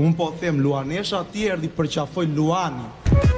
Un po them Luanesha, ti erdhi përqafoj Luani.